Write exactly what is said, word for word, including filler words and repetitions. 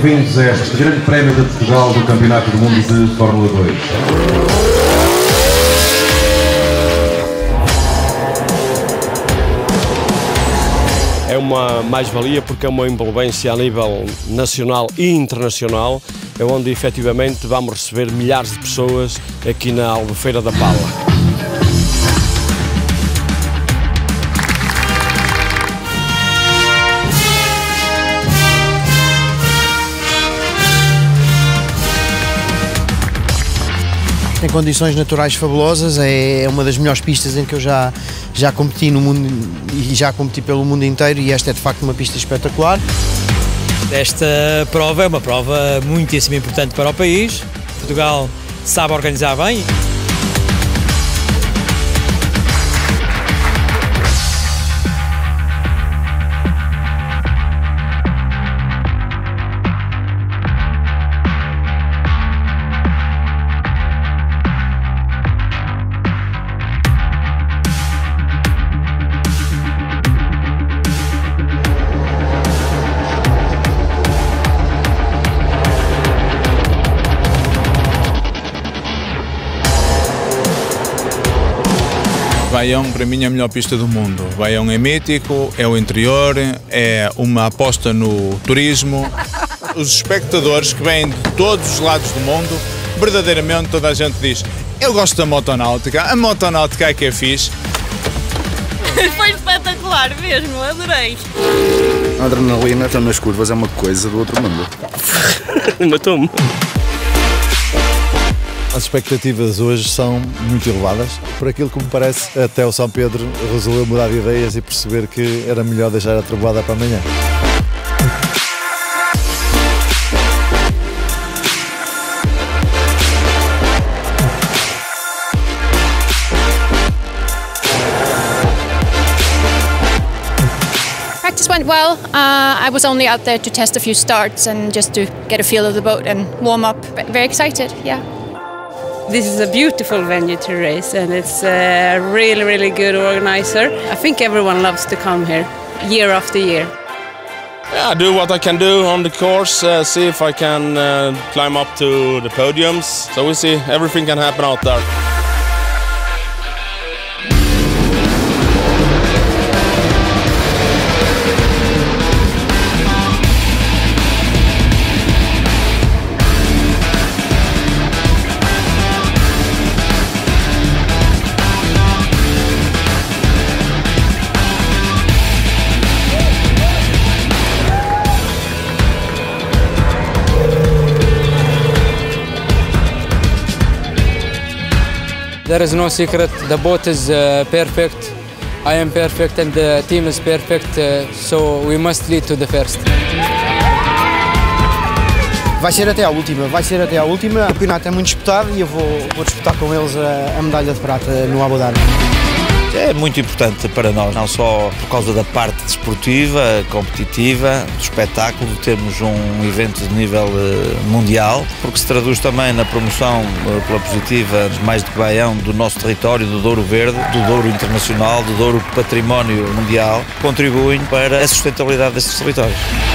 bem-vindos a este grande prémio de Portugal do Campeonato do Mundo de Fórmula dois. É uma mais-valia porque é uma envolvência a nível nacional e internacional, é onde efetivamente vamos receber milhares de pessoas aqui na Albufeira da Pala. Tem condições naturais fabulosas, é uma das melhores pistas em que eu já, já competi no mundo e já competi pelo mundo inteiro, e esta é de facto uma pista espetacular. Esta prova é uma prova muitíssimo importante para o país. Portugal sabe organizar bem. Baião, para mim, é a melhor pista do mundo. Baião é mítico, é o interior, é uma aposta no turismo. Os espectadores que vêm de todos os lados do mundo, verdadeiramente toda a gente diz: eu gosto da motonáutica, a motonáutica é que é fixe. Foi espetacular mesmo, adorei. A adrenalina então nas curvas é uma coisa do outro mundo. Matou-me. As expectativas hoje são muito elevadas. Por aquilo que me parece, até o São Pedro resolveu mudar de ideias e perceber que era melhor deixar a trovoada para amanhã. Practice went well. Uh, I was only out there to test a few starts and just to get a feel of the boat and warm up. Very excited, yeah. This is a beautiful venue to race, and it's a really, really good organizer. I think everyone loves to come here, year after year. Yeah, I do what I can do on the course, uh, see if I can uh, climb up to the podiums. So we see, everything can happen out there. There is no secret, the boat is uh, perfect, I am perfect and the team is perfect, uh, so we must lead to the first. Vai ser até à última, vai ser até à última. O campeonato é muito disputado e eu vou, vou disputar com eles a, a medalha de prata no Abu Dhabi. É muito importante para nós, não só por causa da parte desportiva, competitiva, do espetáculo, de termos um evento de nível mundial, porque se traduz também na promoção pela positiva, mais de que Baião, do nosso território, do Douro Verde, do Douro Internacional, do Douro Património Mundial, contribuem para a sustentabilidade destes territórios.